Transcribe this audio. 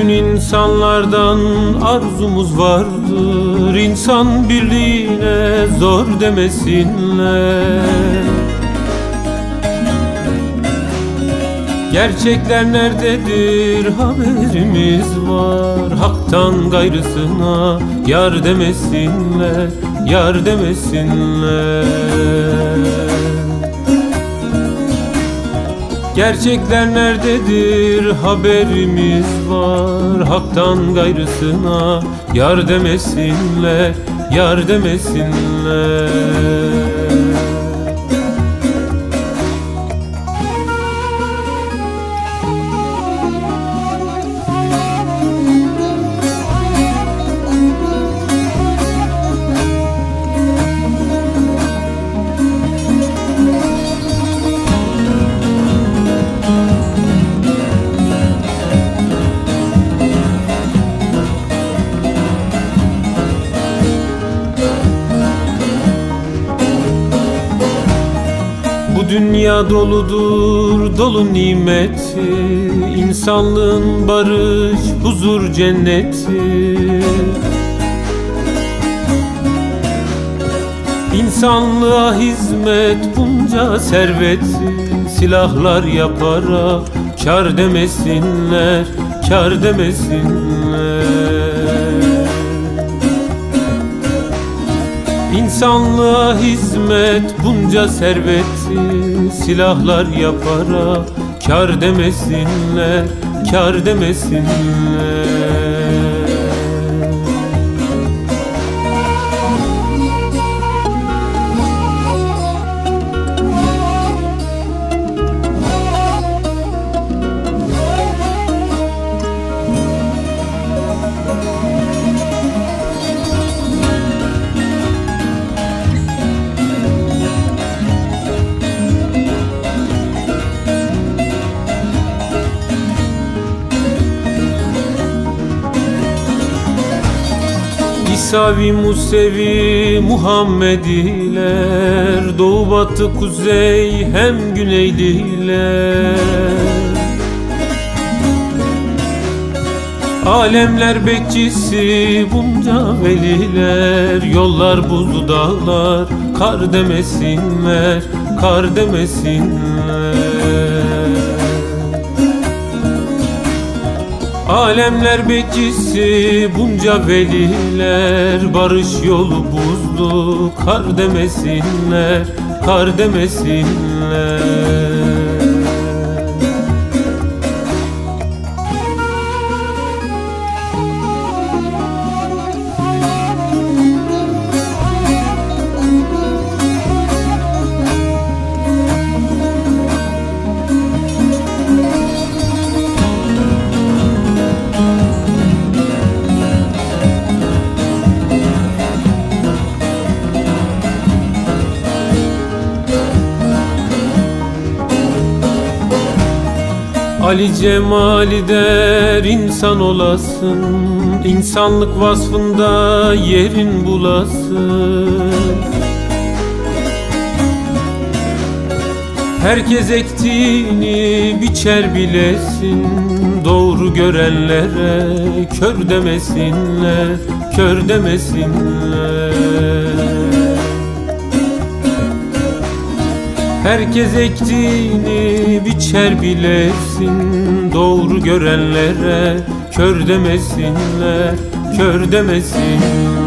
Bütün insanlardan arzumuz vardır, insan birliğine zor demesinler. Gerçekler nerededir haberimiz var, haktan gayrısına yar demesinler, yar demesinler. Gerçekler nerededir haberimiz var, haktan gayrısına yar demesinler, yar demesinler. Bu dünya doludur, dolu nimeti, insanlığın barış, huzur cenneti. İnsanlığa hizmet bunca serveti, silahlar yaparak kar demesinler, kar demesinler. İnsanlığa hizmet bunca serveti, silahlar yaparak kar demesinler, kar demesinler. İsavi, Musevi, Muhammediler, doğu batı kuzey hem güneyliler. Alemler bekçisi bunca veliler, yollar buzlu dağlar, kar demesinler, kar demesinler. Alemler bekçisi bunca veliler, barış yolu buzlu, kar demesinler, kar demesinler. Ali cemali der insan olasın, insanlık vasfında yerin bulasın. Herkes ektiğini biçer bilesin, doğru görenlere kör demesinler, kör demesinler. Herkes ektiğini biçer bilesin, doğru görenlere kör demesinler, kör demesinler.